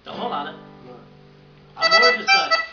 Então vamos lá, né? Amor distante.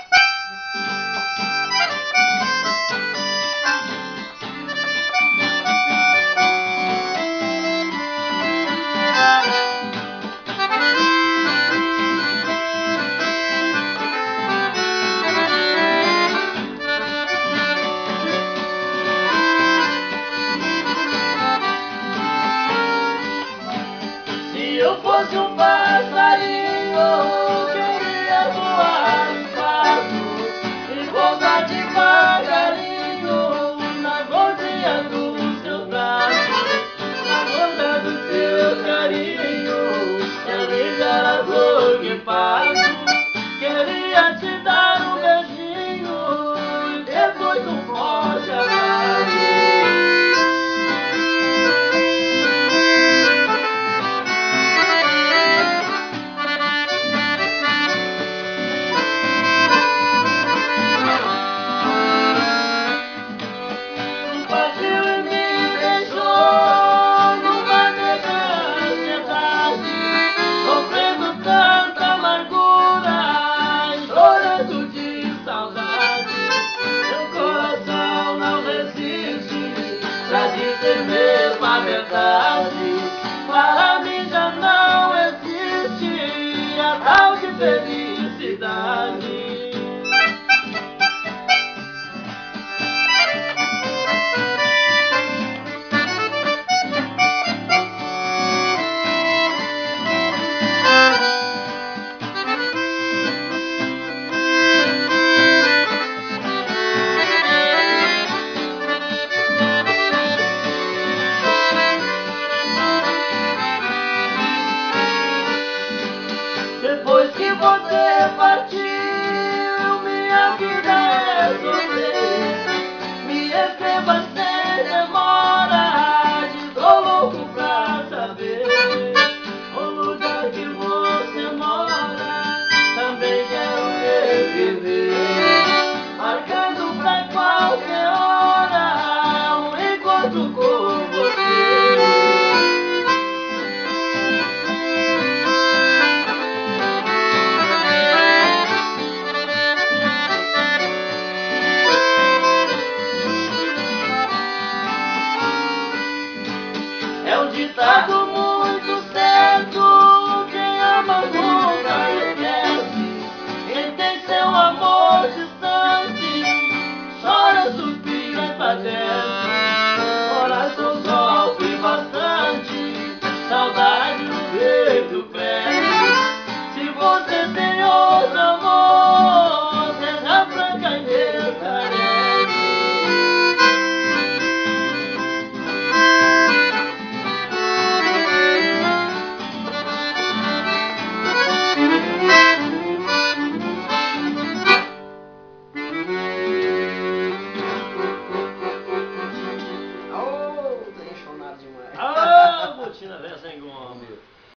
Se eu fosse um passarinho, queria voar fácil e pousar devagarinho na gordinha dos seus braços, na gota do seu carinho, e aliviar a dor que passo. Queria te dar um beijinho e depois um forte abraço. Partiu e me deixou numa grande ansiedade, sofrendo tanta amargura e chorando de saudade. Meu coração não resiste pra dizer mesmo a verdade. Para mim já não existe a tal de felicidade. Depois que você partiu,